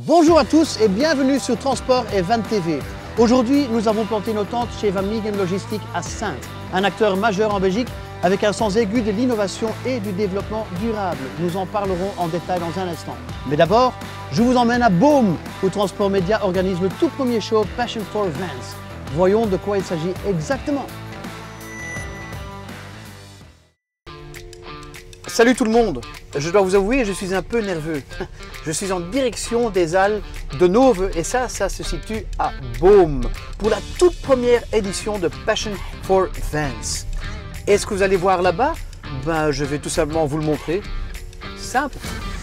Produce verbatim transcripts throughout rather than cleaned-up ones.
Bonjour à tous et bienvenue sur Transport et Van T V. Aujourd'hui, nous avons planté nos tentes chez Van Michem Logistics à Saintes, un acteur majeur en Belgique avec un sens aigu de l'innovation et du développement durable. Nous en parlerons en détail dans un instant. Mais d'abord, je vous emmène à Boom, où Transport Média organise le tout premier show Passion for Vans. Voyons de quoi il s'agit exactement. Salut tout le monde, je dois vous avouer, je suis un peu nerveux. Je suis en direction des Halles de Nove et ça, ça se situe à Boom pour la toute première édition de Passion for Vans. Et ce que vous allez voir là-bas, ben, je vais tout simplement vous le montrer. Simple.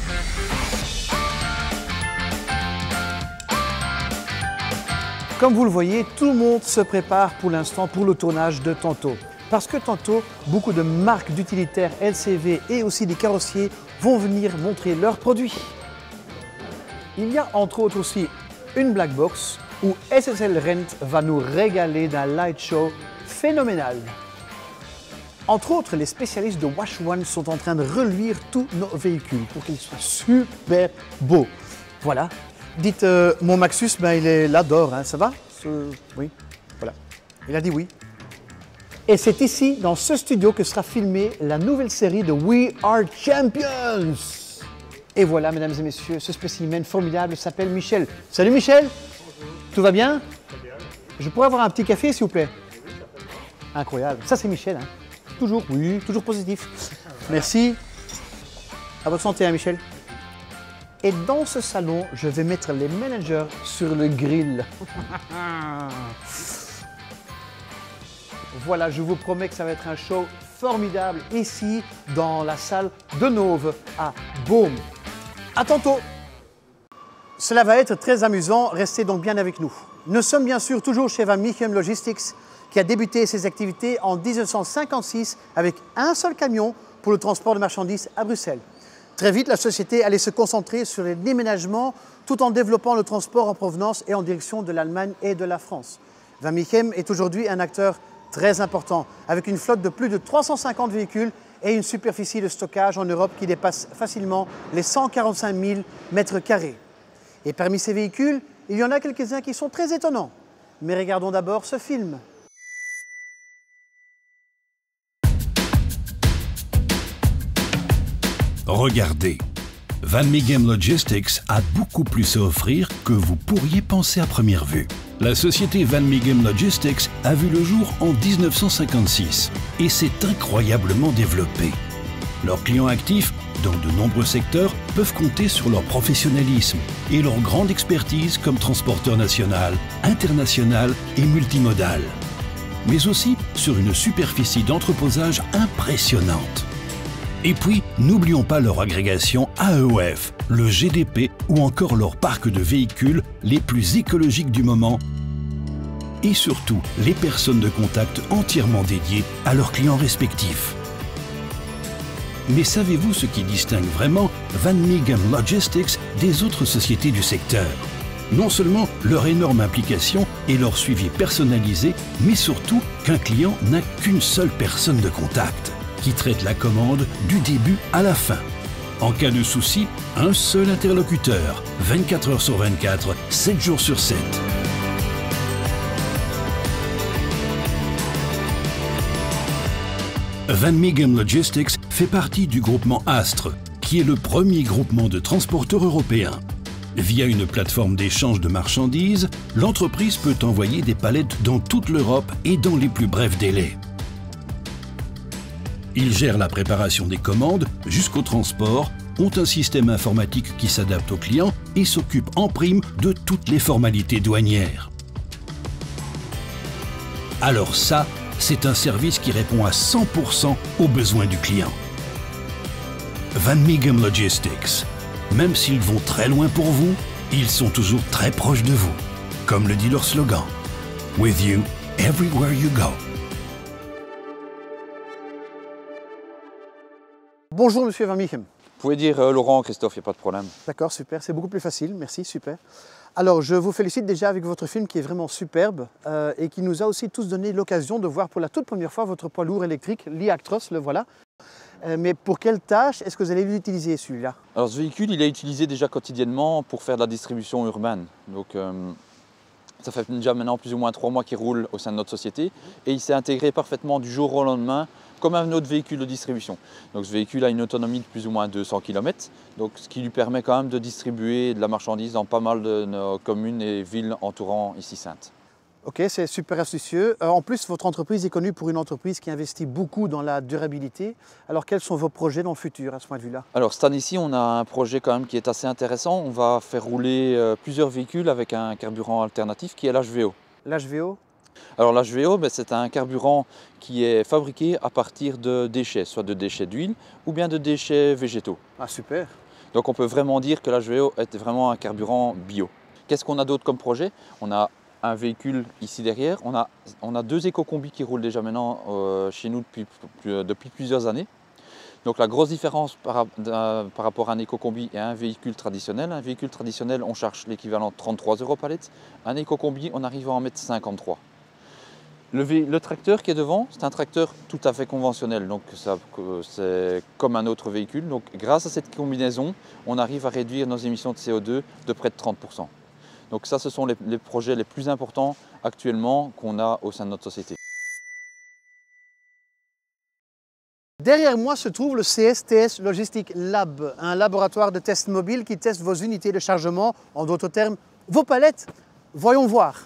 Comme vous le voyez, tout le monde se prépare pour l'instant pour le tournage de tantôt. Parce que tantôt, beaucoup de marques d'utilitaires L C V et aussi des carrossiers vont venir montrer leurs produits. Il y a entre autres aussi une black box où S S L Rent va nous régaler d'un light show phénoménal. Entre autres, les spécialistes de Wash One sont en train de reluire tous nos véhicules pour qu'ils soient super beaux. Voilà. Dites, euh, mon Maxus, ben, il est là d'or, hein, ça va? Ce... Oui, voilà. Il a dit oui. Et c'est ici, dans ce studio, que sera filmée la nouvelle série de We Are Champions. Et voilà, mesdames et messieurs, ce spécimen formidable s'appelle Michel. Salut Michel. Bonjour. Tout va bien? Très bien. Je pourrais avoir un petit café, s'il vous plaît? Oui, incroyable. Ça, c'est Michel. Hein. Toujours, oui, toujours positif. Merci. À votre santé, hein, Michel. Et dans ce salon, je vais mettre les managers sur le grill. Voilà, je vous promets que ça va être un show formidable ici dans la salle de Nove à Boom. À tantôt. Cela va être très amusant, restez donc bien avec nous. Nous sommes bien sûr toujours chez Van Michem Logistics qui a débuté ses activités en mille neuf cent cinquante-six avec un seul camion pour le transport de marchandises à Bruxelles. Très vite, la société allait se concentrer sur les déménagements tout en développant le transport en provenance et en direction de l'Allemagne et de la France. Van Michem est aujourd'hui un acteur très important, avec une flotte de plus de trois cent cinquante véhicules et une superficie de stockage en Europe qui dépasse facilement les cent quarante-cinq mille mètres carrés. Et parmi ces véhicules, il y en a quelques-uns qui sont très étonnants. Mais regardons d'abord ce film. Regardez, Van Michem Logistics a beaucoup plus à offrir que vous pourriez penser à première vue. La société Van Michem Logistics a vu le jour en mille neuf cent cinquante-six et s'est incroyablement développée. Leurs clients actifs, dans de nombreux secteurs, peuvent compter sur leur professionnalisme et leur grande expertise comme transporteur national, international et multimodal. Mais aussi sur une superficie d'entreposage impressionnante. Et puis, n'oublions pas leur agrégation A E O F, le G D P ou encore leur parc de véhicules les plus écologiques du moment. Et surtout, les personnes de contact entièrement dédiées à leurs clients respectifs. Mais savez-vous ce qui distingue vraiment Van Michem Logistics des autres sociétés du secteur? Non seulement leur énorme implication et leur suivi personnalisé, mais surtout qu'un client n'a qu'une seule personne de contact, qui traite la commande du début à la fin. En cas de souci, un seul interlocuteur, vingt-quatre heures sur vingt-quatre, sept jours sur sept. Van Michem Logistics fait partie du groupement Astre, qui est le premier groupement de transporteurs européens. Via une plateforme d'échange de marchandises, l'entreprise peut envoyer des palettes dans toute l'Europe et dans les plus brefs délais. Ils gèrent la préparation des commandes jusqu'au transport, ont un système informatique qui s'adapte aux clients et s'occupe en prime de toutes les formalités douanières. Alors ça, c'est un service qui répond à cent pour cent aux besoins du client. Van Michem Logistics, même s'ils vont très loin pour vous, ils sont toujours très proches de vous. Comme le dit leur slogan, « With you, everywhere you go ». Bonjour Monsieur Van Michem. Vous pouvez dire euh, Laurent, Christophe, il n'y a pas de problème. D'accord, super, c'est beaucoup plus facile, merci, super. Alors, je vous félicite déjà avec votre film qui est vraiment superbe euh, et qui nous a aussi tous donné l'occasion de voir pour la toute première fois votre poids lourd électrique, l'e-Actros, le voilà. Euh, mais pour quelle tâche est-ce que vous allez l'utiliser celui-là? Alors ce véhicule, il est utilisé déjà quotidiennement pour faire de la distribution urbaine. Donc euh, ça fait déjà maintenant plus ou moins trois mois qu'il roule au sein de notre société et il s'est intégré parfaitement du jour au lendemain comme un autre véhicule de distribution. Donc ce véhicule a une autonomie de plus ou moins deux cents kilomètres, donc ce qui lui permet quand même de distribuer de la marchandise dans pas mal de nos communes et villes entourant ici Saintes. Ok, c'est super astucieux. Euh, en plus, votre entreprise est connue pour une entreprise qui investit beaucoup dans la durabilité. Alors quels sont vos projets dans le futur à ce point de vue-là? Alors cette année-ci, on a un projet quand même qui est assez intéressant. On va faire rouler euh, plusieurs véhicules avec un carburant alternatif qui est l'H V O. L'H V O? Alors l'H V O, ben, c'est un carburant qui est fabriqué à partir de déchets, soit de déchets d'huile ou bien de déchets végétaux. Ah super! Donc on peut vraiment dire que l'H V O est vraiment un carburant bio. Qu'est-ce qu'on a d'autre comme projet? On a un véhicule ici derrière, on a, on a deux éco-combis qui roulent déjà maintenant euh, chez nous depuis, depuis plusieurs années. Donc la grosse différence par, euh, par rapport à un éco-combi et à un véhicule traditionnel, un véhicule traditionnel on charge l'équivalent de trente-trois euros par litre, un éco-combi on arrive à en mettre cinquante-trois. Le, le tracteur qui est devant, c'est un tracteur tout à fait conventionnel, donc c'est comme un autre véhicule. Donc grâce à cette combinaison, on arrive à réduire nos émissions de C O deux de près de trente pour cent. Donc ça, ce sont les, les projets les plus importants actuellement qu'on a au sein de notre société. Derrière moi se trouve le C S T S Logistic Lab, un laboratoire de test mobile qui teste vos unités de chargement, en d'autres termes, vos palettes. Voyons voir.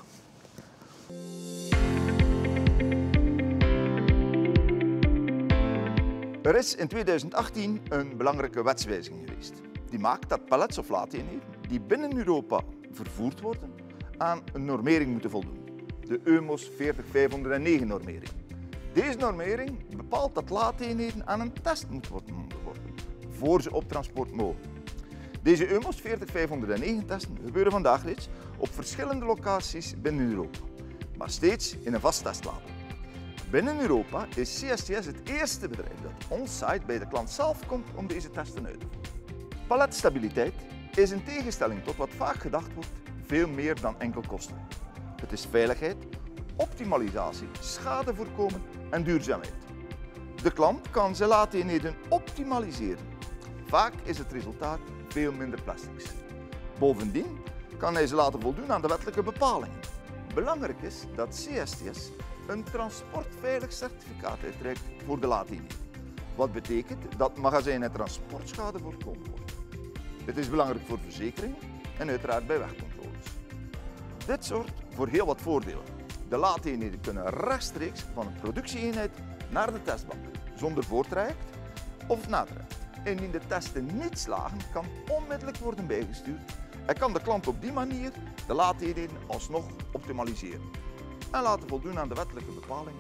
Er is in tweeduizend achttien een belangrijke wetswijziging geweest. Die maakt dat pallets of laadeenheden die binnen Europa vervoerd worden aan een normering moeten voldoen. De E U M O S veertig vijfhonderdnegen normering. Deze normering bepaalt dat laadeenheden aan een test moeten worden onderworpen, voor ze op transport mogen. Deze E U M O S veertig vijfhonderdnegen testen gebeuren vandaag reeds op verschillende locaties binnen Europa, maar steeds in een vast testlab. Binnen Europa is C S T S het eerste bedrijf dat on-site bij de klant zelf komt om deze testen uit te voeren. Paletstabiliteit is in tegenstelling tot wat vaak gedacht wordt veel meer dan enkel kosten. Het is veiligheid, optimalisatie, schade voorkomen en duurzaamheid. De klant kan zijn laadeenheden optimaliseren. Vaak is het resultaat veel minder plastics. Bovendien kan hij ze laten voldoen aan de wettelijke bepalingen. Belangrijk is dat C S T S een transportveilig certificaat uitreikt voor de laadeenheden. Wat betekent dat magazijn- en transportschade voorkomen wordt. Dit is belangrijk voor verzekeringen en uiteraard bij wegcontroles. Dit zorgt voor heel wat voordelen. De laadeenheden kunnen rechtstreeks van een productieeenheid naar de testbank, zonder voortraject of natraject. Indien de testen niet slagen, kan onmiddellijk worden bijgestuurd en kan de klant op die manier de laadeenheden alsnog optimaliseren en laten voldoen aan de wettelijke bepalingen.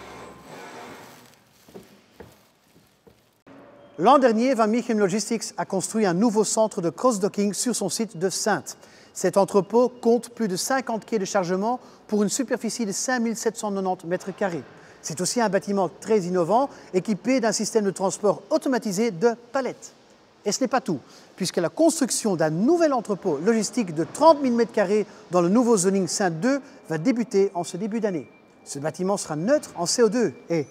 L'an dernier, Van Michem Logistics a construit un nouveau centre de cross-docking sur son site de Saintes. Cet entrepôt compte plus de cinquante quais de chargement pour une superficie de cinq mille sept cent quatre-vingt-dix mètres carrés. C'est aussi un bâtiment très innovant, équipé d'un système de transport automatisé de palettes. Et ce n'est pas tout, puisque la construction d'un nouvel entrepôt logistique de trente mille mètres carrés dans le nouveau zoning Saintes deux va débuter en ce début d'année. Ce bâtiment sera neutre en C O deux et...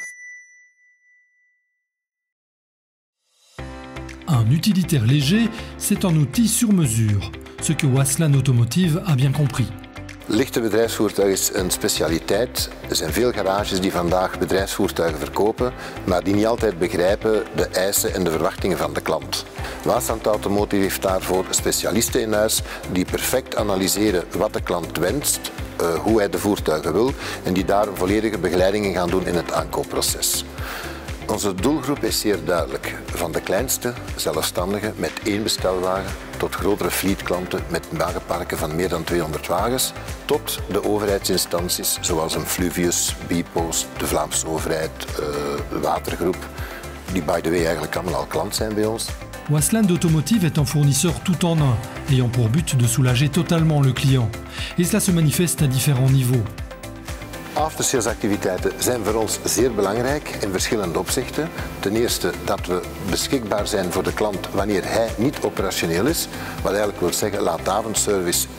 Un utilitaire léger, c'est un outil sur mesure, ce que Waslan Automotive a bien compris. Lichte bedrijfsvoertuig is een specialiteit. Er zijn veel garages die vandaag bedrijfsvoertuigen verkopen, maar die niet altijd begrijpen de eisen en de verwachtingen van de klant. Waslan Automotive heeft daarvoor specialisten in huis die perfect analyseren wat de klant wenst, uh, hoe hij de voertuigen wil en die daar een volledige begeleiding in gaan doen in het aankoopproces. Onze doelgroep is zeer duidelijk. Van de kleinste zelfstandigen met één bestelwagen tot grotere fleetklanten met wagenparken van meer dan tweehonderd wagens, tot de overheidsinstanties zoals een Fluvius, Bpost, de Vlaamse overheid, uh, de Watergroep, die by the way eigenlijk allemaal al klant zijn bij ons. Waslan Automotive est un fournisseur tout en un, ayant pour but de soulager totalement le client. Et cela se manifeste à différents niveaux. Aftersalesactiviteiten zijn voor ons zeer belangrijk in verschillende opzichten. Ten eerste dat we beschikbaar zijn voor de klant wanneer hij niet operationeel is. Wat eigenlijk wil zeggen laatavondservice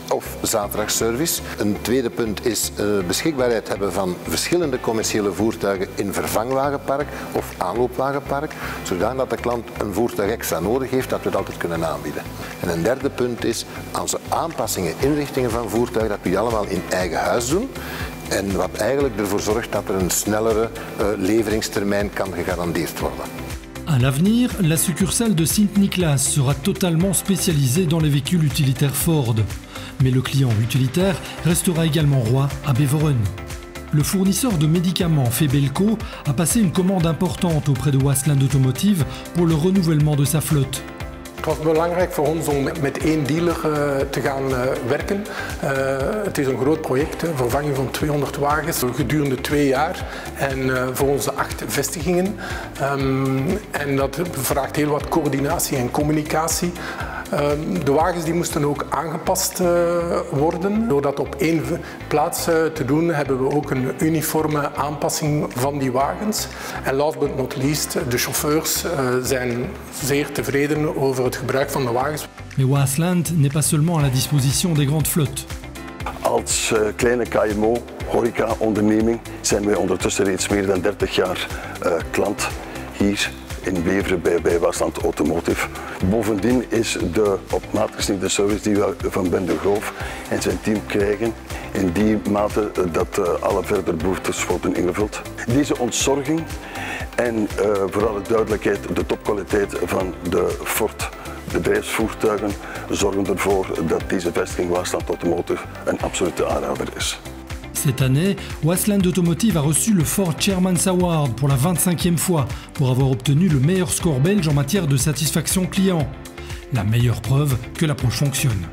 of zaterdagservice. Een tweede punt is uh, beschikbaarheid hebben van verschillende commerciële voertuigen in vervangwagenpark of aanloopwagenpark, zodat de klant een voertuig extra nodig heeft, dat we het altijd kunnen aanbieden. En een derde punt is onze aanpassingen, inrichtingen van voertuigen, dat we die allemaal in eigen huis doen. En wat eigenlijk ervoor zorgt dat er een snellere uh, leveringstermijn kan gegarandeerd worden. À l'avenir, la succursale de Sint-Niklaas sera totalement spécialisée dans les véhicules utilitaires Ford. Mais le client utilitaire restera également roi à Beveren. Le fournisseur de médicaments Febelco a passé une commande importante auprès de Wasland Automotive pour le renouvellement de sa flotte. Het was belangrijk voor ons om met één dealer uh, te gaan uh, werken. Uh, het is een groot project, hè, vervanging van tweehonderd wagens gedurende twee jaar en uh, voor onze acht vestigingen. Um, en dat vraagt heel wat coördinatie en communicatie. Um, de wagens die moesten ook aangepast uh, worden. Door dat op één plaats uh, te doen hebben we ook een uniforme aanpassing van die wagens. En last but not least, de chauffeurs uh, zijn zeer tevreden over het gebruik van de wagens. Mais Wasland n'est pas seulement à la disposition des grandes flottes. Als uh, kleine K M O, horeca-onderneming, zijn wij ondertussen reeds meer dan dertig jaar uh, klant hier in Beveren bij, bij Wasland Automotive. Bovendien is de op maat gesneden service die we van Ben de Groof en zijn team krijgen in die mate dat uh, alle verdere behoeftes worden ingevuld. Deze ontzorging en uh, voor alle duidelijkheid de topkwaliteit van de Ford bedrijfsvoertuigen zorgen ervoor dat deze vestiging Wasland Automotive een absolute aanrader is. Cette année, Wasland Automotive a reçu le Ford Chairman's Award pour la vingt-cinquième fois pour avoir obtenu le meilleur score belge en matière de satisfaction client. La meilleure preuve que l'approche fonctionne.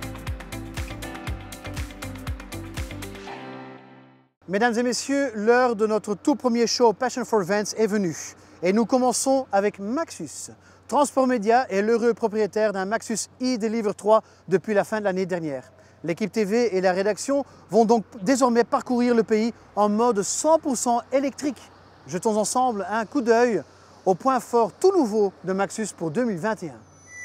Mesdames et messieurs, l'heure de notre tout premier show Passion for Vans est venue. Et nous commençons avec Maxus. Transport Média est l'heureux propriétaire d'un Maxus e-Deliver trois depuis la fin de l'année dernière. L'équipe T V et la rédaction vont donc désormais parcourir le pays en mode cent pour cent électrique. Jetons ensemble un coup d'œil au point fort tout nouveau de Maxus pour deux mille vingt et un.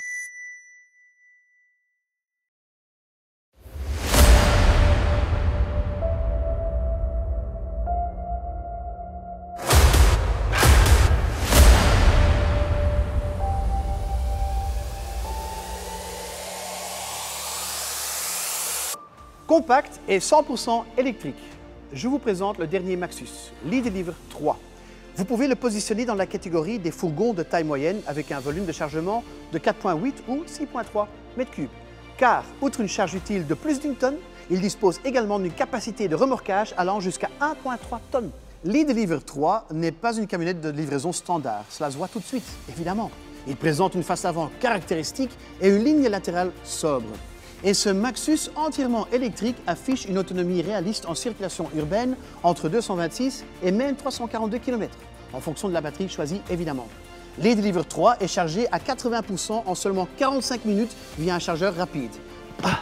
Compact et cent pour cent électrique. Je vous présente le dernier Maxus, l'e-Deliver trois. Vous pouvez le positionner dans la catégorie des fourgons de taille moyenne avec un volume de chargement de quatre virgule huit ou six virgule trois mètres cubes. Car, outre une charge utile de plus d'une tonne, il dispose également d'une capacité de remorquage allant jusqu'à un virgule trois tonnes. L'e-Deliver trois n'est pas une camionnette de livraison standard, cela se voit tout de suite, évidemment. Il présente une face avant caractéristique et une ligne latérale sobre. Et ce Maxus entièrement électrique affiche une autonomie réaliste en circulation urbaine entre deux cent vingt-six et même trois cent quarante-deux kilomètres, en fonction de la batterie choisie évidemment. L'e-Deliver trois est chargé à quatre-vingts pour cent en seulement quarante-cinq minutes via un chargeur rapide. Ah.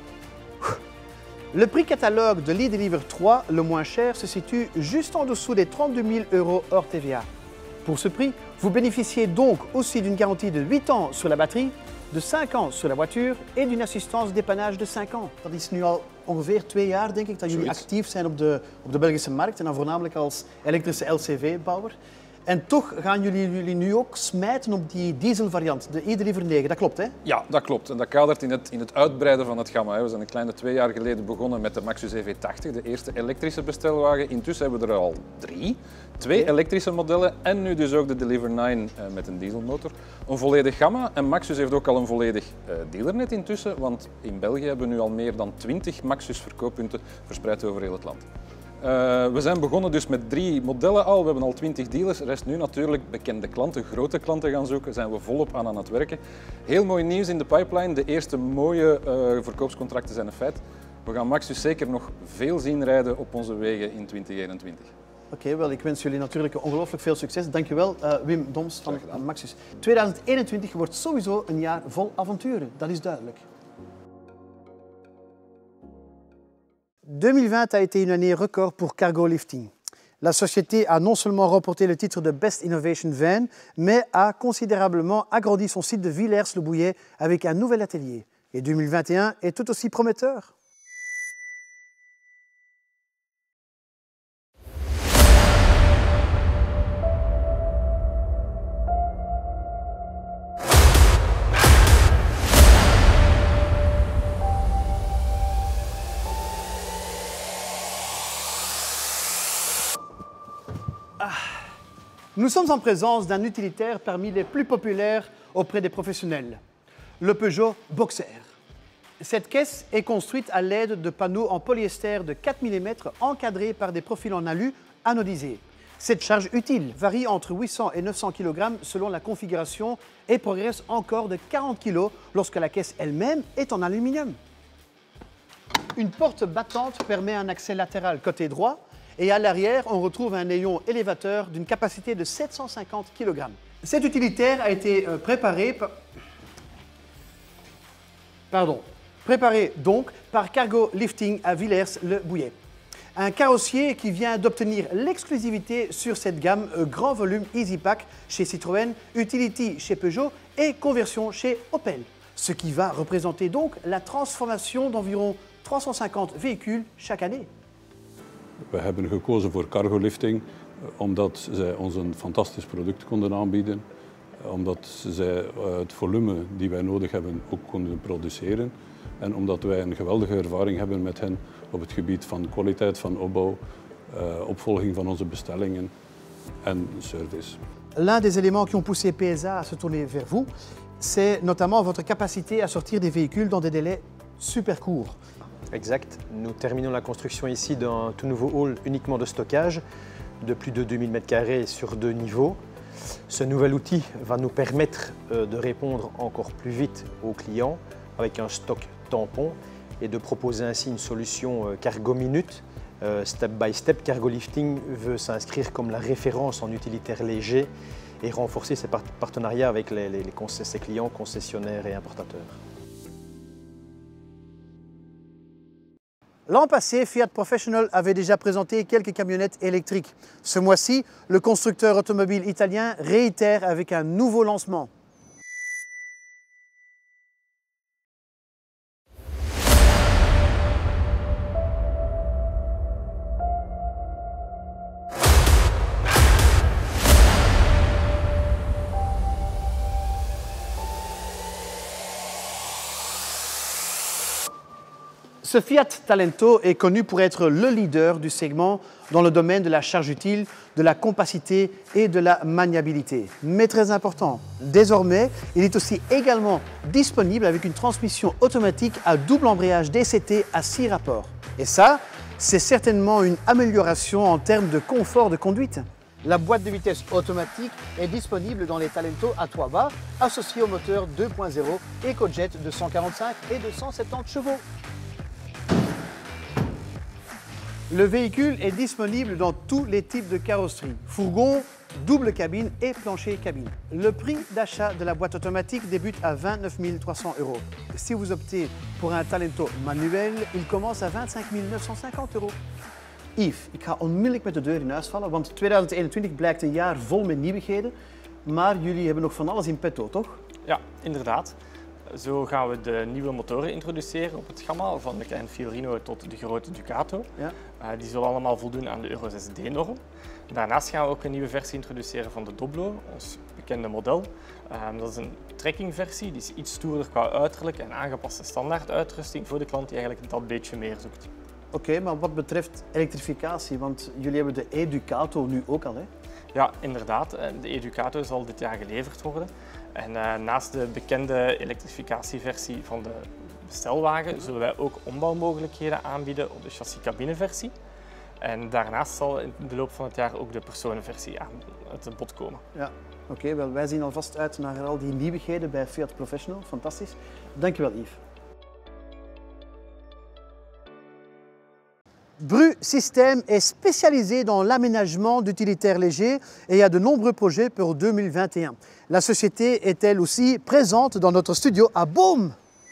Le prix catalogue de l'e-Deliver trois, le moins cher, se situe juste en dessous des trente-deux mille euros hors T V A. Pour ce prix, vous bénéficiez donc aussi d'une garantie de huit ans sur la batterie, de cinq ans sur la voiture et d'une assistance dépannage de cinq ans. Dat is nu al ongeveer twee jaar, denk ik, dat jullie actief zijn op de, op de Belgische markt en dan voornamelijk als elektrische L C V-bouwer. En toch gaan jullie, jullie nu ook smijten op die dieselvariant, de e-Deliver negen. Dat klopt, hè? Ja, dat klopt. En dat kadert in het, in het uitbreiden van het gamma. We zijn een kleine twee jaar geleden begonnen met de Maxus E V tachtig, de eerste elektrische bestelwagen. Intussen hebben we er al drie. Twee elektrische modellen en nu dus ook de Deliver negen uh, met een dieselmotor. Een volledig gamma en Maxus heeft ook al een volledig uh, dealernet intussen, want in België hebben we nu al meer dan twintig Maxus verkooppunten verspreid over heel het land. Uh, we zijn begonnen dus met drie modellen al, we hebben al twintig dealers. Er rest nu natuurlijk bekende klanten, grote klanten gaan zoeken, zijn we volop aan aan het werken. Heel mooi nieuws in de pipeline, de eerste mooie uh, verkoopscontracten zijn een feit. We gaan Maxus zeker nog veel zien rijden op onze wegen in twintig eenentwintig. Oké, okay, wel, ik wens jullie natuurlijk ongelooflijk veel succes. Dankjewel, uh, Wim Doms van Maxus. twintig eenentwintig wordt sowieso een jaar vol avonturen, dat is duidelijk. deux mille vingt a été une année record pour Cargo Lifting. La société a non seulement remporté le titre de Best Innovation Van, mais a considérablement agrandi son site de Villers-le-Bouillet avec un nouvel atelier. Et deux mille vingt et un est tout aussi prometteur. Ah. Nous sommes en présence d'un utilitaire parmi les plus populaires auprès des professionnels, le Peugeot Boxer. Cette caisse est construite à l'aide de panneaux en polyester de quatre millimètres encadrés par des profils en alu anodisés. Cette charge utile varie entre huit cents et neuf cents kilogrammes selon la configuration et progresse encore de quarante kilos lorsque la caisse elle-même est en aluminium. Une porte battante permet un accès latéral côté droit et à l'arrière, on retrouve un néon élévateur d'une capacité de sept cent cinquante kilogrammes. Cet utilitaire a été préparé par... Pardon. Préparé donc par Cargo Lifting à Villers-le-Bouillet. Un carrossier qui vient d'obtenir l'exclusivité sur cette gamme grand volume EasyPack chez Citroën, Utility chez Peugeot et Conversion chez Opel. Ce qui va représenter donc la transformation d'environ trois cent cinquante véhicules chaque année. We hebben gekozen voor cargo lifting omdat zij ons een fantastisch product konden aanbieden. Omdat zij het volume die wij nodig hebben ook konden produceren. En omdat wij een geweldige ervaring hebben met hen op het gebied van kwaliteit van opbouw, uh, opvolging van onze bestellingen en service. L'un des éléments qui ont poussé P S A à se tourner vers vous, c'est notamment votre capacité à sortir des véhicules dans des délais super courts. Exact. Nous terminons la construction ici d'un tout nouveau hall uniquement de stockage de plus de deux mille mètres carrés sur deux niveaux. Ce nouvel outil va nous permettre de répondre encore plus vite aux clients avec un stock tampon et de proposer ainsi une solution cargo minute. Step by step, Cargo Lifting veut s'inscrire comme la référence en utilitaire léger et renforcer ses partenariats avec les, les, les ses clients, concessionnaires et importateurs. L'an passé, Fiat Professional avait déjà présenté quelques camionnettes électriques. Ce mois-ci, le constructeur automobile italien réitère avec un nouveau lancement. Ce Fiat Talento est connu pour être le leader du segment dans le domaine de la charge utile, de la compacité et de la maniabilité. Mais très important, désormais, il est aussi également disponible avec une transmission automatique à double embrayage D C T à six rapports. Et ça, c'est certainement une amélioration en termes de confort de conduite. La boîte de vitesse automatique est disponible dans les Talento à toit bas, associés au moteur deux point zéro EcoJet de cent quarante-cinq et de cent soixante-dix chevaux. Le véhicule est disponible dans tous les types de carrosserie, fourgon, double cabine et plancher cabine. Le prix d'achat de la boîte automatique débute à vingt-neuf mille trois cents euros. Si vous optez pour un Talento manuel, il commence à vingt-cinq mille neuf cent cinquante euros. Yves, ik ga onmiddellijk met de deur in huis vallen, want tweeduizend eenentwintig blijkt een jaar vol met nieuwigheden. Maar jullie hebben nog van alles in petto, toch? Ja, inderdaad. Zo gaan we de nieuwe motoren introduceren op het gamma, van de kleine Fiorino tot de grote Ducato. Ja. Uh, die zullen allemaal voldoen aan de Euro zes D-norm. Daarnaast gaan we ook een nieuwe versie introduceren van de Doblo, ons bekende model. Uh, dat is een trekkingversie, die is iets stoerder qua uiterlijk en aangepaste standaarduitrusting voor de klant die eigenlijk dat beetje meer zoekt. Oké, okay, maar wat betreft elektrificatie, want jullie hebben de e-Ducato nu ook al, hè? Ja, inderdaad. De e-Ducato zal dit jaar geleverd worden. En uh, naast de bekende elektrificatieversie van de bestelwagen zullen wij ook ombouwmogelijkheden aanbieden op de chassis-cabineversie. En daarnaast zal in de loop van het jaar ook de personenversie aan het bod komen. Ja, oké. Okay, wel, wij zien alvast uit naar al die nieuwigheden bij Fiat Professional. Fantastisch. Dankjewel, Yves. Bru System est spécialisé dans l'aménagement d'utilitaires légers et a de nombreux projets pour deux mille vingt et un. La société est elle aussi présente dans notre studio à Boom.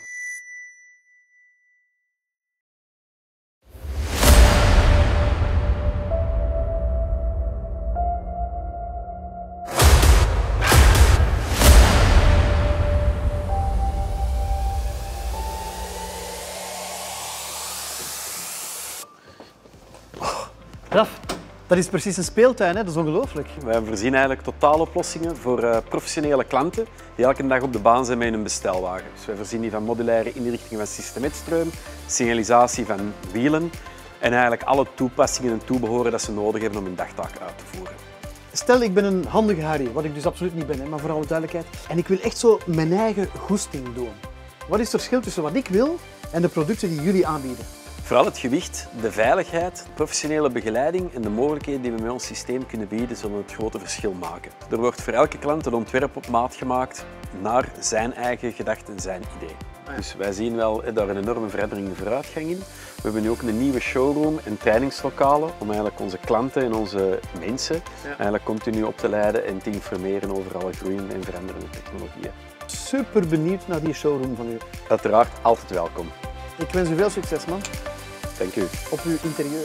Raf, dat is precies een speeltuin, hè? Dat is ongelooflijk. Wij voorzien eigenlijk totaaloplossingen voor uh, professionele klanten die elke dag op de baan zijn met hun bestelwagen. Dus wij voorzien die van modulaire inrichting van systeemetstroom, signalisatie van wielen en eigenlijk alle toepassingen en toebehoren dat ze nodig hebben om hun dagtaak uit te voeren. Stel, ik ben een handige Harry, wat ik dus absoluut niet ben, hè, maar voor alle duidelijkheid. En ik wil echt zo mijn eigen goesting doen. Wat is het verschil tussen wat ik wil en de producten die jullie aanbieden? Vooral het gewicht, de veiligheid, professionele begeleiding en de mogelijkheden die we met ons systeem kunnen bieden zullen het grote verschil maken. Er wordt voor elke klant een ontwerp op maat gemaakt naar zijn eigen gedachte en zijn idee. Dus wij zien wel daar een enorme verandering en vooruitgang in. We hebben nu ook een nieuwe showroom en trainingslokalen om eigenlijk onze klanten en onze mensen ja. eigenlijk continu op te leiden en te informeren over alle groeiende en veranderende technologieën. Super benieuwd naar die showroom van u. Uiteraard altijd welkom. Ik wens u veel succes, man. Dank u. Op uw interieur.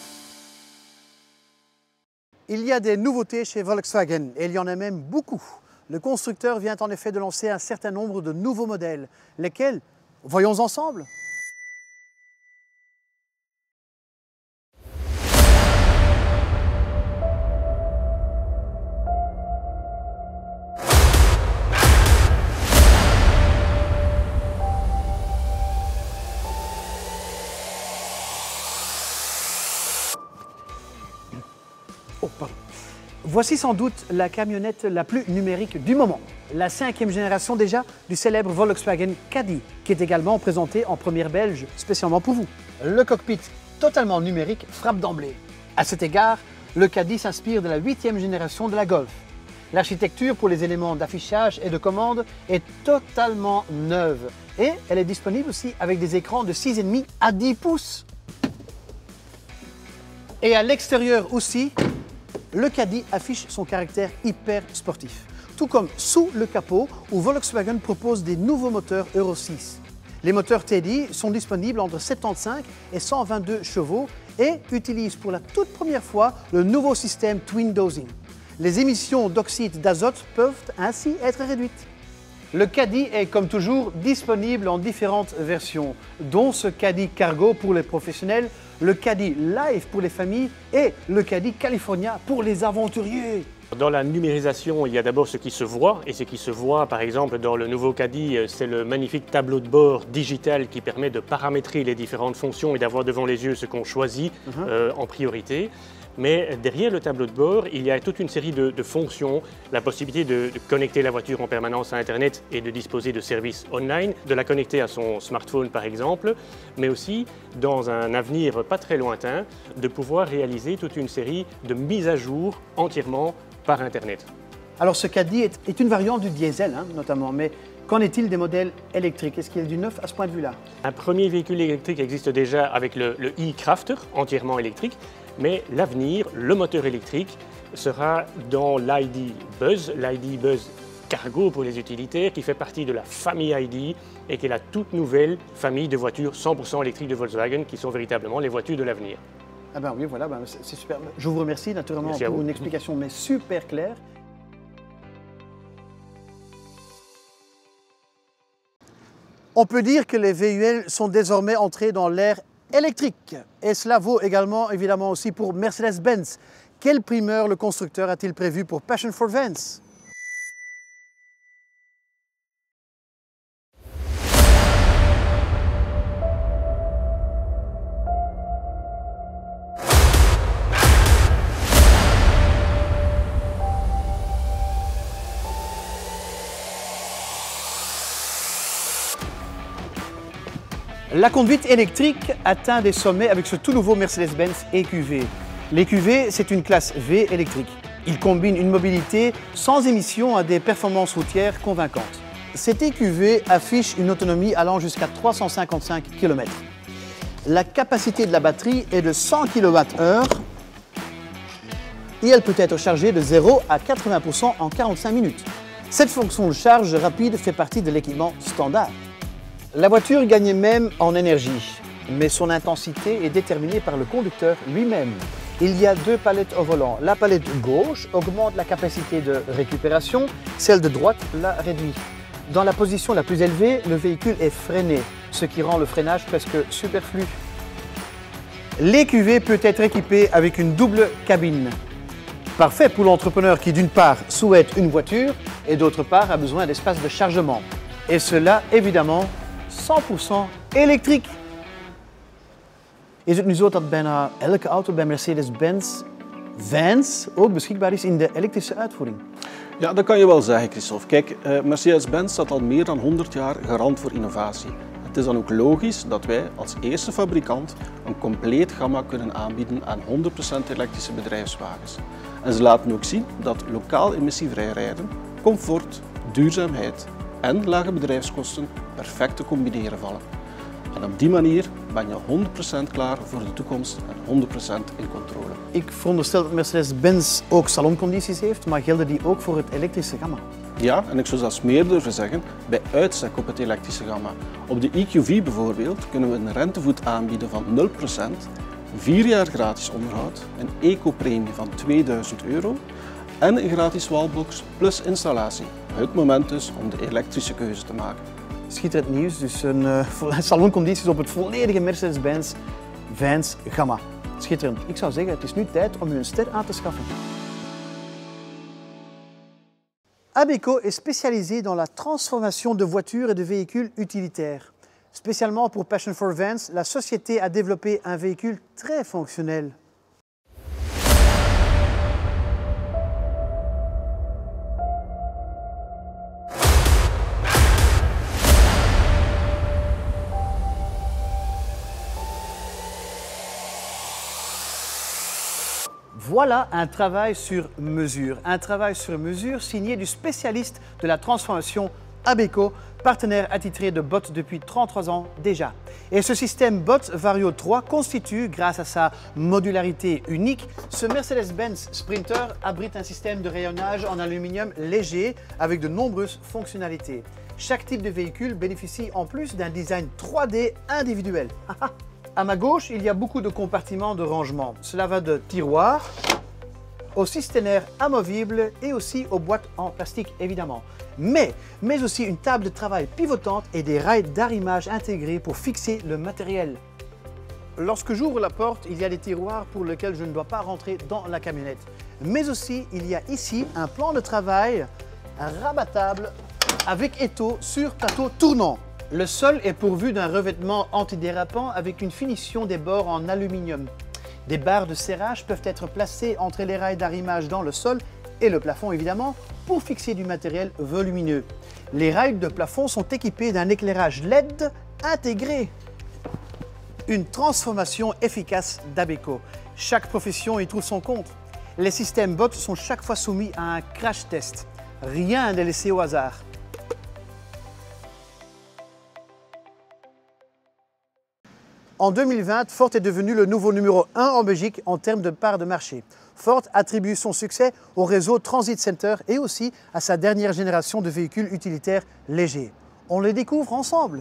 Il y a des nouveautés chez Volkswagen et il y en a même beaucoup. Le constructeur vient en effet de lancer un certain nombre de nouveaux modèles. Lesquels? Voyons ensemble. Oh, pardon. Voici sans doute la camionnette la plus numérique du moment. La cinquième génération déjà du célèbre Volkswagen Caddy, qui est également présenté en première belge spécialement pour vous. Le cockpit totalement numérique frappe d'emblée. À cet égard, le Caddy s'inspire de la huitième génération de la Golf. L'architecture pour les éléments d'affichage et de commande est totalement neuve et elle est disponible aussi avec des écrans de six virgule cinq à dix pouces. Et à l'extérieur aussi, le Caddy affiche son caractère hyper sportif. Tout comme sous le capot où Volkswagen propose des nouveaux moteurs Euro six. Les moteurs Teddy sont disponibles entre soixante-quinze et cent vingt-deux chevaux et utilisent pour la toute première fois le nouveau système Twin Dosing. Les émissions d'oxyde d'azote peuvent ainsi être réduites. Le Caddy est comme toujours disponible en différentes versions, dont ce Caddy Cargo pour les professionnels, le Caddy Life pour les familles et le Caddy California pour les aventuriers. Dans la numérisation, il y a d'abord ce qui se voit, et ce qui se voit par exemple dans le nouveau Caddy, c'est le magnifique tableau de bord digital qui permet de paramétrer les différentes fonctions et d'avoir devant les yeux ce qu'on choisit uh-huh. euh, en priorité. Mais derrière le tableau de bord, il y a toute une série de, de fonctions, la possibilité de, de connecter la voiture en permanence à Internet et de disposer de services online, de la connecter à son smartphone par exemple, mais aussi, dans un avenir pas très lointain, de pouvoir réaliser toute une série de mises à jour entièrement par Internet. Alors ce Caddy est, est une variante du diesel hein, notamment, mais qu'en est-il des modèles électriques? Est-ce qu'il y a du neuf à ce point de vue-là? Un premier véhicule électrique existe déjà avec le, le e-Crafter, entièrement électrique. Mais l'avenir, le moteur électrique, sera dans l'I D Buzz, l'I D Buzz Cargo pour les utilitaires, qui fait partie de la famille I D et qui est la toute nouvelle famille de voitures cent pour cent électriques de Volkswagen, qui sont véritablement les voitures de l'avenir. Ah ben oui, voilà, ben c'est super. Je vous remercie naturellement Merci pour une explication mais super claire. On peut dire que les V U L sont désormais entrés dans l'ère électrique. Et cela vaut également évidemment aussi pour Mercedes-Benz. Quelle primeur le constructeur a-t-il prévu pour Passion for Vans? La conduite électrique atteint des sommets avec ce tout nouveau Mercedes-Benz E Q V. L'E Q V, c'est une classe V électrique. Il combine une mobilité sans émission à des performances routières convaincantes. Cet E Q V affiche une autonomie allant jusqu'à trois cent cinquante-cinq kilomètres. La capacité de la batterie est de cent kilowattheures et elle peut être chargée de zéro à quatre-vingts pour cent en quarante-cinq minutes. Cette fonction de charge rapide fait partie de l'équipement standard. La voiture gagne même en énergie, mais son intensité est déterminée par le conducteur lui-même. Il y a deux palettes au volant. La palette gauche augmente la capacité de récupération, celle de droite la réduit. Dans la position la plus élevée, le véhicule est freiné, ce qui rend le freinage presque superflu. L'E Q V peut être équipé avec une double cabine. Parfait pour l'entrepreneur qui d'une part souhaite une voiture et d'autre part a besoin d'espace de chargement. Et cela évidemment cent pour cent elektriek. Is het nu zo dat bijna elke auto bij Mercedes-Benz Vans ook beschikbaar is in de elektrische uitvoering. Ja, dat kan je wel zeggen, Christophe. Kijk, uh, Mercedes-Benz staat al meer dan honderd jaar garant voor innovatie. Het is dan ook logisch dat wij als eerste fabrikant een compleet gamma kunnen aanbieden aan honderd procent elektrische bedrijfswagens. En ze laten ook zien dat lokaal emissievrij rijden, comfort, duurzaamheid en lage bedrijfskosten perfect te combineren vallen. En op die manier ben je honderd procent klaar voor de toekomst en honderd procent in controle. Ik veronderstel dat Mercedes-Benz ook saloncondities heeft, maar gelden die ook voor het elektrische gamma? Ja, en ik zou zelfs meer durven zeggen, bij uitstek op het elektrische gamma. Op de E Q V bijvoorbeeld kunnen we een rentevoet aanbieden van nul procent, vier jaar gratis onderhoud, een eco-premie van tweeduizend euro en een gratis wallbox plus installatie. Het moment dus om de elektrische keuze te maken. Schitterend nieuws, dus een uh, saloncondities op het volledige Mercedes-Benz Vans gamma. Schitterend. Ik zou zeggen, het is nu tijd om u een ster aan te schaffen. Abeco est spécialisé dans la transformation de voitures et de véhicules utilitaires. Spécialement pour Passion for Vans, la société a développé un véhicule très fonctionnel. Voilà un travail sur mesure. Un travail sur mesure signé du spécialiste de la transformation Abeco, partenaire attitré de B O T depuis trente-trois ans déjà. Et ce système B O T Vario trois constitue, grâce à sa modularité unique, ce Mercedes-Benz Sprinter abrite un système de rayonnage en aluminium léger avec de nombreuses fonctionnalités. Chaque type de véhicule bénéficie en plus d'un design trois D individuel. À ma gauche, il y a beaucoup de compartiments de rangement. Cela va de tiroirs aux systénaires amovibles et aussi aux boîtes en plastique évidemment. Mais, mais aussi une table de travail pivotante et des rails d'arrimage intégrés pour fixer le matériel. Lorsque j'ouvre la porte, il y a des tiroirs pour lesquels je ne dois pas rentrer dans la camionnette. Mais aussi, il y a ici un plan de travail rabattable avec étau sur plateau tournant. Le sol est pourvu d'un revêtement antidérapant avec une finition des bords en aluminium. Des barres de serrage peuvent être placées entre les rails d'arrimage dans le sol et le plafond évidemment pour fixer du matériel volumineux. Les rails de plafond sont équipés d'un éclairage L E D intégré. Une transformation efficace d'Abeco. Chaque profession y trouve son compte. Les systèmes B O T sont chaque fois soumis à un crash test. Rien n'est laissé au hasard. En deux mille vingt, Ford est devenu le nouveau numéro un en Belgique en termes de part de marché. Ford attribue son succès au réseau Transit Center et aussi à sa dernière génération de véhicules utilitaires légers. On les découvre ensemble.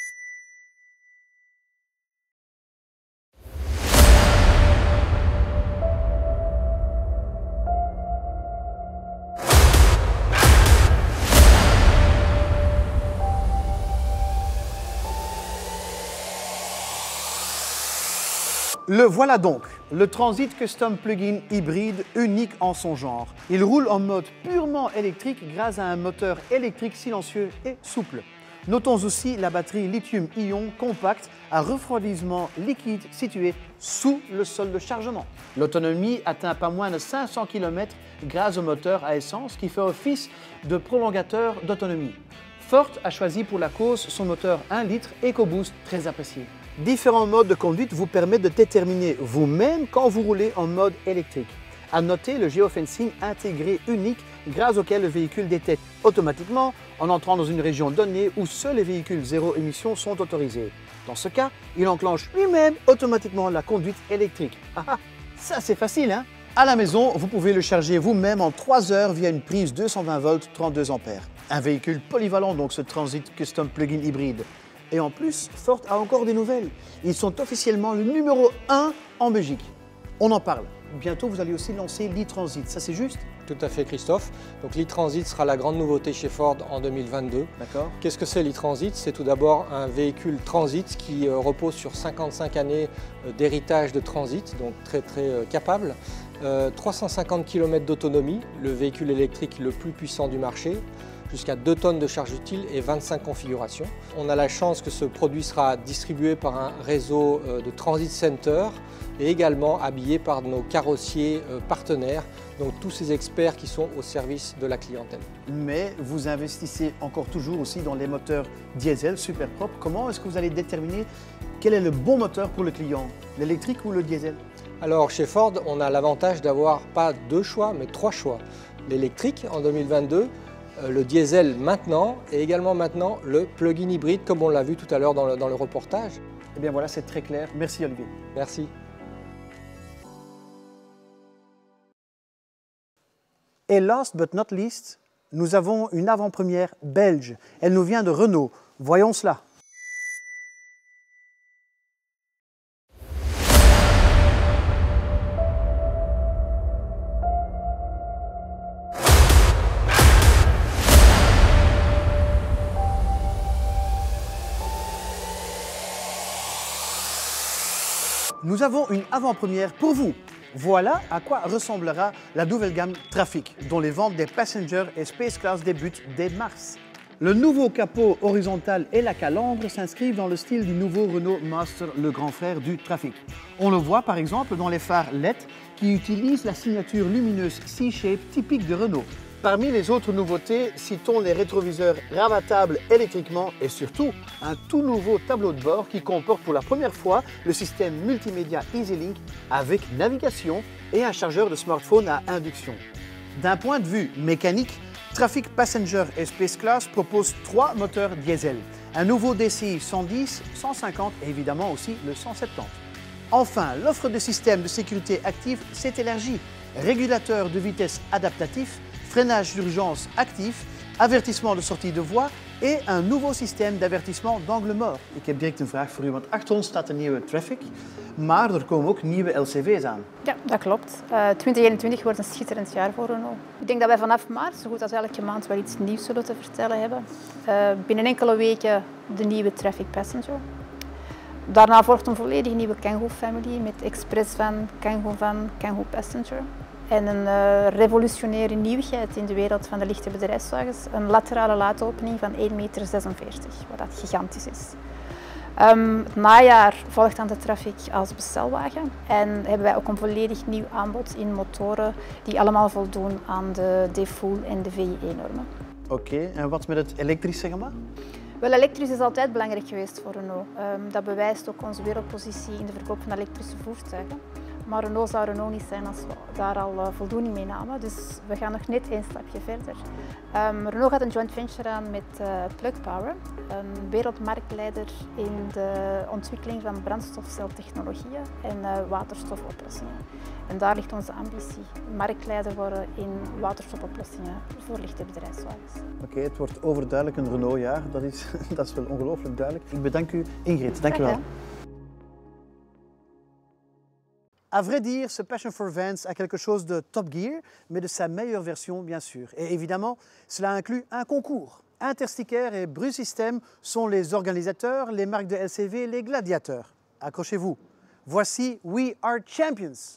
Le voilà donc, le Transit Custom Plug-in hybride unique en son genre. Il roule en mode purement électrique grâce à un moteur électrique silencieux et souple. Notons aussi la batterie lithium-ion compacte à refroidissement liquide située sous le sol de chargement. L'autonomie atteint pas moins de cinq cents kilomètres grâce au moteur à essence qui fait office de prolongateur d'autonomie. Ford a choisi pour la cause son moteur un litre EcoBoost très apprécié. Différents modes de conduite vous permettent de déterminer vous-même quand vous roulez en mode électrique. À noter le géofencing intégré unique grâce auquel le véhicule détecte automatiquement en entrant dans une région donnée où seuls les véhicules zéro émission sont autorisés. Dans ce cas, il enclenche lui-même automatiquement la conduite électrique. Ah ah, ça c'est facile hein? À la maison, vous pouvez le charger vous-même en trois heures via une prise deux cent vingt volts trente-deux ampères. Un véhicule polyvalent donc ce Transit Custom Plug-in hybride. Et en plus, Ford a encore des nouvelles. Ils sont officiellement le numéro un en Belgique. On en parle. Bientôt, vous allez aussi lancer l'e-Transit, ça c'est juste? Tout à fait Christophe. Donc l'e-Transit sera la grande nouveauté chez Ford en deux mille vingt-deux. D'accord. Qu'est-ce que c'est l'e-Transit? C'est tout d'abord un véhicule transit qui euh, repose sur cinquante-cinq années euh, d'héritage de transit, donc très très euh, capable. Euh, trois cent cinquante kilomètres d'autonomie, le véhicule électrique le plus puissant du marché. jusqu'à deux tonnes de charge utile et vingt-cinq configurations. On a la chance que ce produit sera distribué par un réseau de transit center et également habillé par nos carrossiers partenaires, donc tous ces experts qui sont au service de la clientèle. Mais vous investissez encore toujours aussi dans les moteurs diesel super propres. Comment est-ce que vous allez déterminer quel est le bon moteur pour le client, l'électrique ou le diesel? Alors chez Ford, on a l'avantage d'avoir pas deux choix, mais trois choix. L'électrique en deux mille vingt-deux, le diesel maintenant et également maintenant le plug-in hybride comme on l'a vu tout à l'heure dans le, dans le reportage. Eh bien voilà, c'est très clair. Merci Olivier. Merci. Et last but not least, nous avons une avant-première belge. Elle nous vient de Renault. Voyons cela. Nous avons une avant-première pour vous. Voilà à quoi ressemblera la nouvelle gamme Trafic, dont les ventes des Passenger et Space Class débutent dès mars. Le nouveau capot horizontal et la calandre s'inscrivent dans le style du nouveau Renault Master, le grand frère du Trafic. On le voit par exemple dans les phares L E D qui utilisent la signature lumineuse C-Shape typique de Renault. Parmi les autres nouveautés, citons les rétroviseurs rabattables électriquement et surtout un tout nouveau tableau de bord qui comporte pour la première fois le système multimédia EasyLink avec navigation et un chargeur de smartphone à induction. D'un point de vue mécanique, Trafic Passenger et Space Class propose trois moteurs diesel, un nouveau D C I cent dix, cent cinquante et évidemment aussi le cent soixante-dix. Enfin, l'offre de système de sécurité active s'est élargie, régulateur de vitesse adaptatif, freinage d'urgence actif, avertissement de sortie de voie et un nouveau système d'avertissement d'angle mort. Ik heb direct een vraag voor u, want achter ons staat de nieuwe Trafic, maar er komen ook nieuwe L C V's aan. Ja, dat klopt. Uh, twintig eenentwintig wordt een schitterend jaar voor Renault. Ik denk dat wij vanaf maart, zo goed als elke maand, wel iets nieuws zullen te vertellen hebben. Uh, binnen enkele weken de nieuwe Trafic Passenger. Daarna volgt een volledig nieuwe Kangoo-familie met Express Van, Kangoo Van, Kangoo Passenger. En een uh, revolutionaire nieuwigheid in de wereld van de lichte bedrijfswagens. Een laterale laadopening van één komma zesenveertig meter, wat dat gigantisch is. Um, het najaar volgt dan de Trafic als bestelwagen. En hebben wij ook een volledig nieuw aanbod in motoren die allemaal voldoen aan de D-Full en de V I E-normen. Oké, okay. En wat met het elektrische gamma? Wel, elektrisch is altijd belangrijk geweest voor Renault. Um, dat bewijst ook onze wereldpositie in de verkoop van elektrische voertuigen. Maar Renault zou Renault niet zijn als we daar al uh, voldoening mee namen. Dus we gaan nog net één stapje verder. Um, Renault gaat een joint venture aan met uh, Plug Power, een wereldmarktleider in de ontwikkeling van brandstofceltechnologieën en uh, waterstofoplossingen. En daar ligt onze ambitie, marktleider worden in waterstofoplossingen voor lichte bedrijfswagens. Oké, okay, het wordt overduidelijk een Renault-jaar. Dat is, dat is wel ongelooflijk duidelijk. Ik bedank u, Ingrid. Dank u wel. À vrai dire, ce Passion for Vans a quelque chose de Top Gear, mais de sa meilleure version, bien sûr. Et évidemment, cela inclut un concours. Intersticker et Bru System sont les organisateurs, les marques de L C V, les gladiateurs. Accrochez-vous. Voici We Are Champions.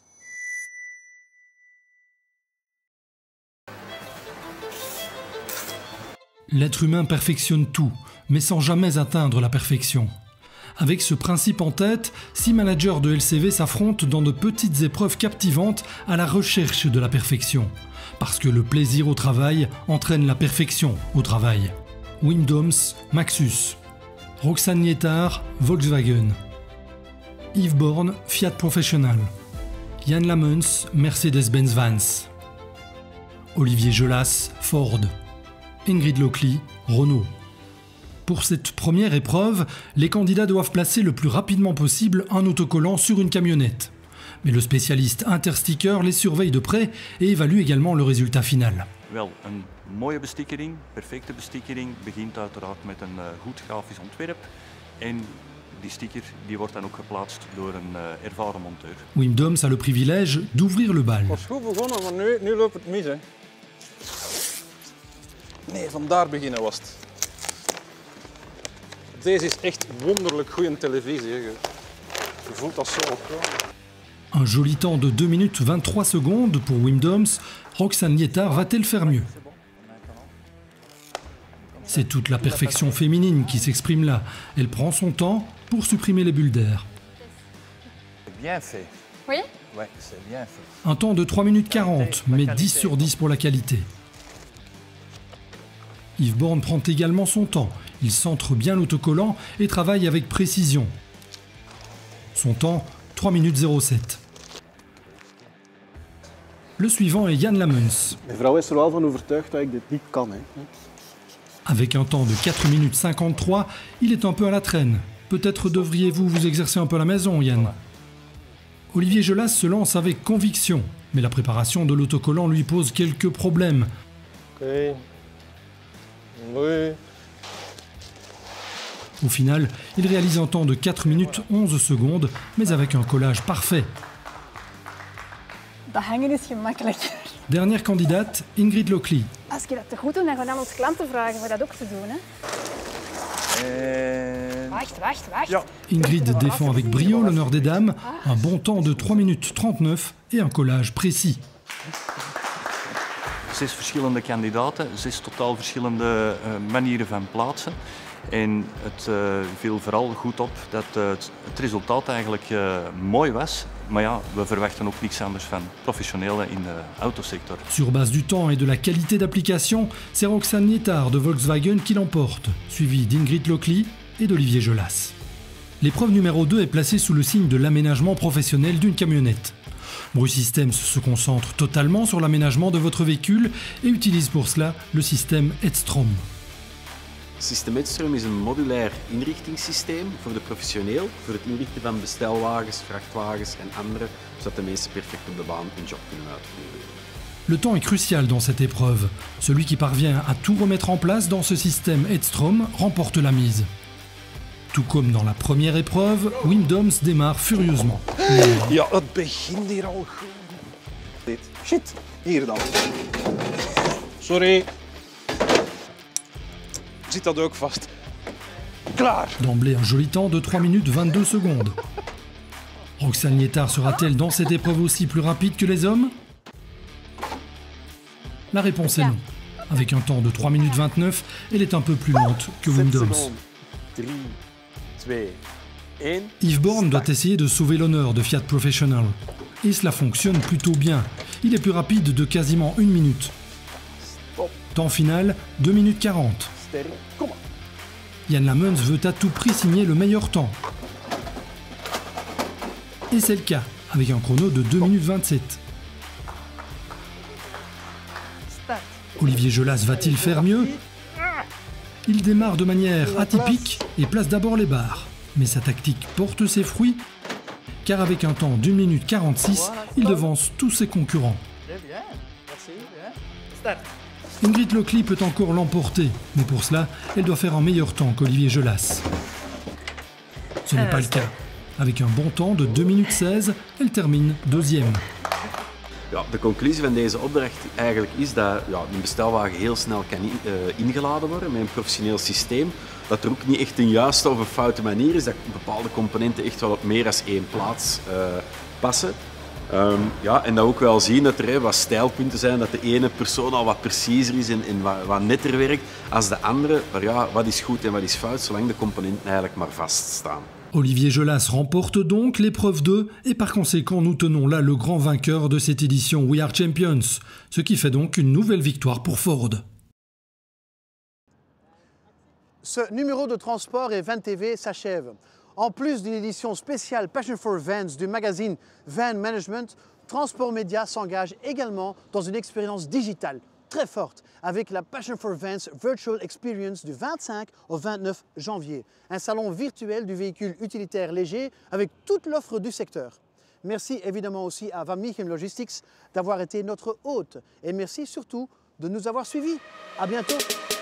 L'être humain perfectionne tout, mais sans jamais atteindre la perfection. Avec ce principe en tête, six managers de L C V s'affrontent dans de petites épreuves captivantes à la recherche de la perfection. Parce que le plaisir au travail entraîne la perfection au travail. Wim Doms, Maxus. Roxane Lietard, Volkswagen. Yves Born, Fiat Professional. Jan Lammens, Mercedes-Benz Vans. Olivier Gelas, Ford. Ingrid Lockley, Renault. Pour cette première épreuve, les candidats doivent placer le plus rapidement possible un autocollant sur une camionnette. Mais le spécialiste Intersticker les surveille de près et évalue également le résultat final. Wel, een mooie bestikkering, perfecte bestikkering, begint uiteraard met een uh, goed grafisch ontwerp. En die sticker die wordt dan ook geplaatst door een uh, ervaren monteur. Wim Doms a le privilège d'ouvrir le bal. Het was goed begonnen, maar nu, nu loopt het mis. Hè. Nee, vandaar beginnen was het. Deze is echt wonderlijk goede televisie. Je voelt dat zo op. Un joli temps de deux minutes vingt-trois secondes pour Wim Doms. Roxane Lietard va-t-elle faire mieux? C'est toute la perfection féminine qui s'exprime là. Elle prend son temps pour supprimer les bulles d'air. C'est bien fait. Oui? Oui, c'est bien fait. Un temps de trois minutes quarante, mais dix sur dix pour la qualité. Yves Borne prend également son temps. Il centre bien l'autocollant et travaille avec précision. Son temps, trois minutes zéro sept. Le suivant est Jan Lamens. Mijn vrouw is er wel van overtuigd dat ik dit niet kan. Hè. Avec un temps de quatre minutes cinquante-trois, il est un peu à la traîne. Peut-être devriez-vous vous exercer un peu à la maison, Yann. Olivier Gelas se lance avec conviction, mais la préparation de l'autocollant lui pose quelques problèmes. Ok. Oui. Au final, il réalise un temps de quatre minutes onze secondes, mais avec un collage parfait. Dat hangen is gemakkelijk. Dernière candidate, Ingrid Lockley. Als je dat te goed doet, dan gaan we aan onze klanten vragen voor dat ook te doen. Hè? En... Wacht, wacht, wacht. Ja. Ingrid défend avec brio l'honneur des dames, un bon temps de trois minutes trente-neuf et un collage précis. Zes verschillende kandidaten, zes totaal verschillende uh, manieren van plaatsen. En het uh, viel vooral goed op dat uh, het, het resultaat eigenlijk uh, mooi was. Maar ja, we verwachten ook niks anders van professionelen in de autosector. Sur base du temps et de la qualité d'application, c'est Roxane Nietard de Volkswagen qui l'emporte, suivi d'Ingrid Lockley et d'Olivier Gelas. L'épreuve numéro deux est placée sous le signe de l'aménagement professionnel d'une camionnette. Bru Systems se concentre totalement sur l'aménagement de votre véhicule et utilise pour cela le système Edstrom. System Edstrom is een modulair inrichtingssysteem voor de professioneel, voor het inrichten van bestelwagens, vrachtwagens en andere, zodat de mensen perfect op de baan hun job kunnen uitvoeren. Le temps est crucial dans cette épreuve. Celui qui parvient à tout remettre en place dans ce système Edstrom remporte la mise. Tout comme dans la première épreuve, Wim Doms démarre furieusement. Ja, het begint hier al goed. Shit, hier dan. Sorry. Zit dat ook vast. Klaar. D'emblée un joli temps de trois minutes vingt-deux secondes. Roxane Nietard sera-t-elle dans cette épreuve aussi plus rapide que les hommes? La réponse est non. Avec un temps de trois minutes vingt-neuf, elle est un peu plus lente que Wim Doms. Yves Borne doit essayer de sauver l'honneur de Fiat Professional. Et cela fonctionne plutôt bien. Il est plus rapide de quasiment une minute. Temps final, deux minutes quarante. Jan Lamens veut à tout prix signer le meilleur temps. Et c'est le cas, avec un chrono de deux minutes vingt-sept. Olivier Gelas va-t-il faire mieux? Il démarre de manière atypique et place d'abord les barres. Mais sa tactique porte ses fruits, car avec un temps d'une minute quarante-six, il devance tous ses concurrents. Ingrid Lockley peut encore l'emporter, mais pour cela, elle doit faire un meilleur temps qu'Olivier Gelas. Ce n'est pas le cas. Avec un bon temps de deux minutes seize, elle termine deuxième. Ja, de conclusie van deze opdracht eigenlijk is dat ja, een bestelwagen heel snel kan in, uh, ingeladen worden met een professioneel systeem. Dat er ook niet echt een juiste of een foute manier is, dat bepaalde componenten echt wel op meer dan één plaats uh, passen. Um, ja, en dat ook wel zien dat er hè, wat stijlpunten zijn, dat de ene persoon al wat preciezer is en, en wat, wat netter werkt als de andere. Maar ja, wat is goed en wat is fout, zolang de componenten eigenlijk maar vaststaan. Olivier Gelas remporte donc l'épreuve deux et par conséquent nous tenons là le grand vainqueur de cette édition We Are Champions, ce qui fait donc une nouvelle victoire pour Ford. Ce numéro de Transport et Van T V s'achève. En plus d'une édition spéciale Passion for Vans du magazine Van Management, Transport Média s'engage également dans une expérience digitale très forte avec la Passion for Vans Virtual Experience du vingt-cinq au vingt-neuf janvier. Un salon virtuel du véhicule utilitaire léger avec toute l'offre du secteur. Merci évidemment aussi à Van Michem Logistics d'avoir été notre hôte et merci surtout de nous avoir suivis. À bientôt.